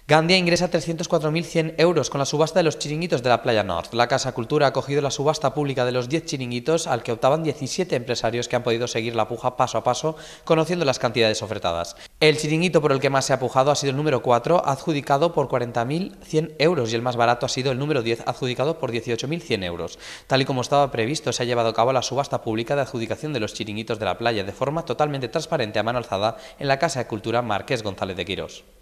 Gandia ingresa 304.100 euros con la subasta de los chiringuitos de la Playa North. La Casa Cultura ha acogido la subasta pública de los 10 chiringuitos al que optaban 17 empresarios que han podido seguir la puja paso a paso, conociendo las cantidades ofertadas. El chiringuito por el que más se ha pujado ha sido el número 4, adjudicado por 40.100 euros, y el más barato ha sido el número 10, adjudicado por 18.100 euros. Tal y como estaba previsto, se ha llevado a cabo la subasta pública de adjudicación de los chiringuitos de la playa de forma totalmente transparente a mano alzada en la Casa de Cultura Marqués González de Quirós.